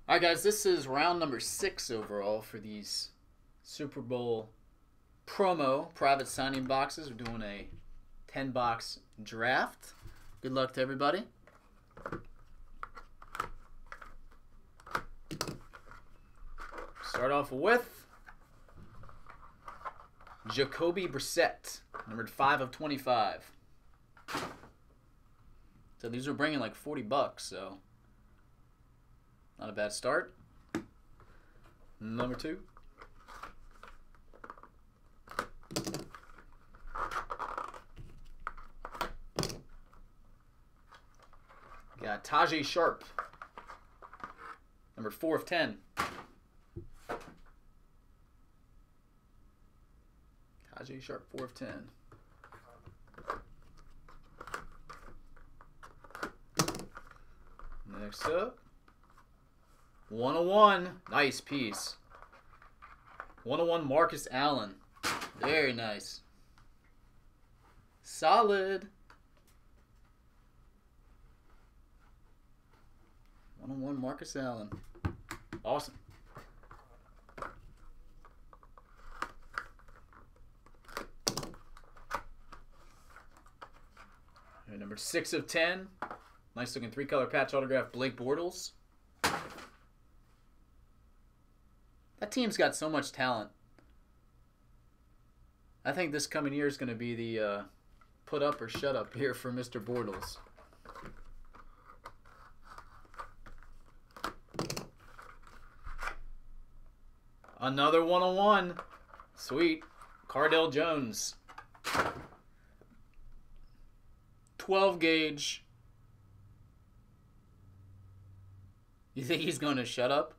Alright guys, this is round number 6 overall for these Super Bowl promo private signing boxes. We're doing a 10-box draft. Good luck to everybody. Start off with Jacoby Brissett, numbered 5 of 25. So these were bringing like $40, so not a bad start. Number 2. Got Tajae Sharpe, number 4 of 10. Tajae Sharpe, 4 of 10. Next up, 101. Nice piece. 101 Marcus Allen. Very nice. Solid. 101 Marcus Allen. Awesome. And number 6 of 10. Nice looking 3-color patch autograph, Blake Bortles. That team's got so much talent. I think this coming year is going to be the put up or shut up here for Mr. Bortles. Another 101. Sweet. Cardale Jones. 12 gauge. You think he's going to shut up?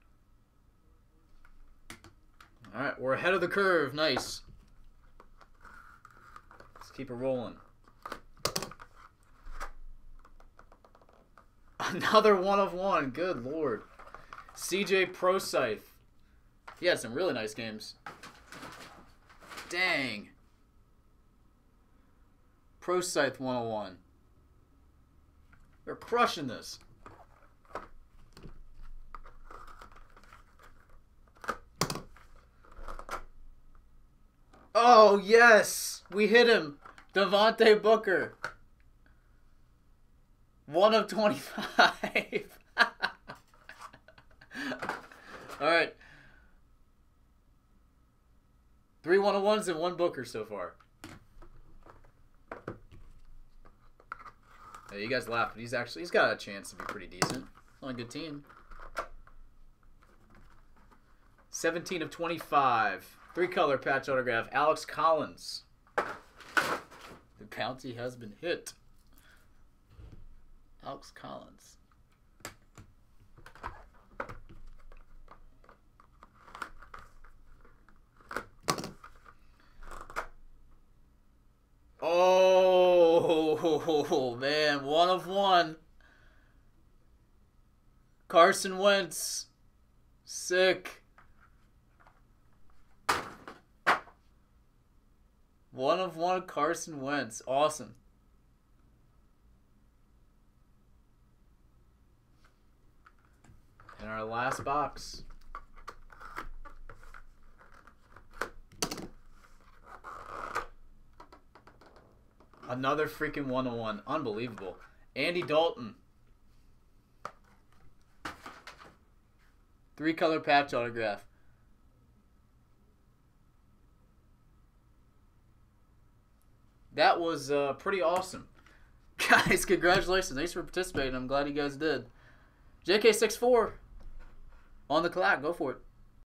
Alright, we're ahead of the curve. Nice. Let's keep it rolling. Another 1 of 1. Good lord. CJ Prosise. He had some really nice games. Dang. Prosise 101. They're crushing this. Oh, yes. We hit him. Devontae Booker. 1 of 25. All right. 3 101s and 1 Booker so far. Hey, you guys laugh, but he's got a chance to be pretty decent. On a good team. 17 of 25. 3-color patch autograph, Alex Collins. The bounty has been hit. Alex Collins. Oh, man. 1 of 1. Carson Wentz. Sick. 1 of 1 Carson Wentz. Awesome. In our last box. Another freaking 101. Unbelievable. Andy Dalton. 3-color patch autograph. That was pretty awesome. Guys, congratulations. Thanks for participating. I'm glad you guys did. JK64 on the clock. Go for it.